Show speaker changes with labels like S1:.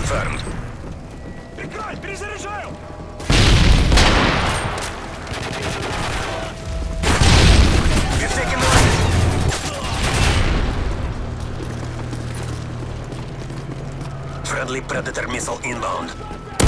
S1: confirmed.
S2: Прикрой! Перезаряжаю!
S1: We've taken the lead. Friendly Predator missile inbound.